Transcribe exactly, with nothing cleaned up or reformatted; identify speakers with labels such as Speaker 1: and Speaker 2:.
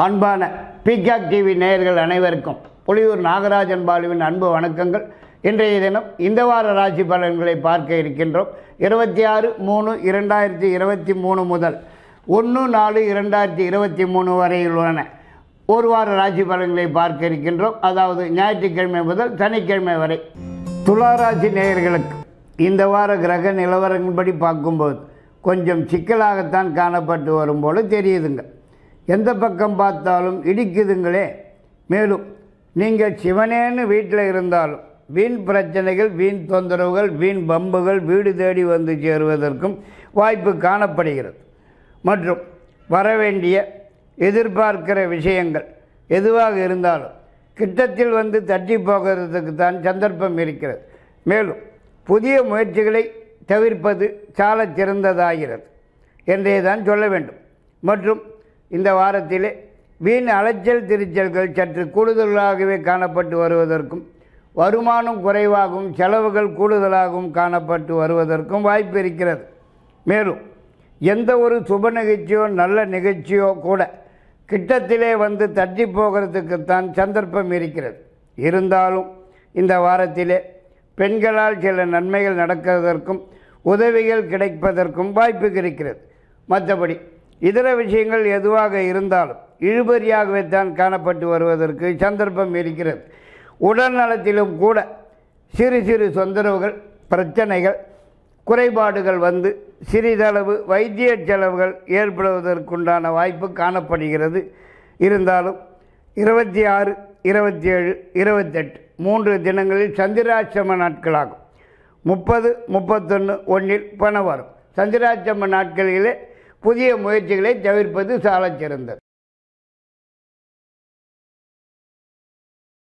Speaker 1: அன்பான peacock TV நேயர்கள் அனைவருக்கும் புலியூர் நாகராஜன் பாலுவின் அன்பு வணக்கங்கள். இன்றைய தினம் இந்த வார ராசி பலன்களை பார்க்க இருக்கின்றோம். இருபத்தி ஆறு மூணு இரண்டாயிரத்தி இருபத்தி மூணு முதல் ஒன்று நாலு இரண்டாயிரத்தி இருபத்தி மூணு வரையிலான ஒரு வார ராசி பலன்களை பார்க்க இருக்கின்றோம். அதாவது ஞாயிற்றுக்கிழமை முதல் சனிக்கிழமை வரை. துளாராசி நேயர்களுக்கு இந்த வார கிரக நிலவரங்களின்படி பார்க்கும்போது கொஞ்சம் சிக்கலாகத்தான் காணப்பட்டு வரும் போல தெரியுதுங்க. எந்த பக்கம் பார்த்தாலும் இடிக்குதுங்களே. மேலும் நீங்கள் சிவனேன்னு வீட்டில் இருந்தாலும் வீண் பிரச்சனைகள், வீண் தொந்தரவுகள், வீண் பம்புகள் வீடு தேடி வந்து சேருவதற்கும் வாய்ப்பு காணப்படுகிறது. மற்றும் வரவேண்டிய எதிர்பார்க்கிற விஷயங்கள் எதுவாக இருந்தாலும் கிட்டத்தில் வந்து தட்டி போகிறதுக்கு தான் சந்தர்ப்பம் இருக்கிறது. மேலும் புதிய முயற்சிகளை தவிர்ப்பது சால சிறந்ததாகிறது என்றே தான் சொல்ல வேண்டும். மற்றும் இந்த வாரத்திலே வீண் அலைச்சல் திருச்சல்கள் சற்று கூடுதலாகவே காணப்பட்டு வருவதற்கும், வருமானம் குறைவாகவும் செலவுகள் கூடுதலாகவும் காணப்பட்டு வருவதற்கும் வாய்ப்பு இருக்கிறது. மேலும் எந்த ஒரு சுப நிகழ்ச்சியோ நல்ல நிகழ்ச்சியோ கூட கிட்டத்திலே வந்து தட்டி போகிறதுக்குத்தான் சந்தர்ப்பம் இருக்கிறது. இருந்தாலும் இந்த வாரத்திலே பெண்களால் சில நன்மைகள் நடக்கிறதற்கும் உதவிகள் கிடைப்பதற்கும் வாய்ப்பு இருக்கிறது. மற்றபடி இதர விஷயங்கள் எதுவாக இருந்தாலும் இழுபறியாகவே தான் காணப்பட்டு வருவதற்கு சந்தர்ப்பம் இருக்கிறது. உடல் நலத்திலும் கூட சிறு சிறு தொந்தரவுகள், பிரச்சனைகள், குறைபாடுகள் வந்து சிறிதளவு வைத்திய செலவுகள் ஏற்படுவதற்குண்டான வாய்ப்பு காணப்படுகிறது. இருந்தாலும் இருபத்தி ஆறு இருபத்தி ஏழு இருபத்தெட்டு மூன்று தினங்களில் சந்திராஷ்டம நாட்களாகும். முப்பது முப்பத்தொன்று ஒன்றில் பணம் வரும். சந்திராஷ்டம நாட்களிலே புதிய முயற்சிகளை தவிர்ப்பது சாலச் சிறந்தது.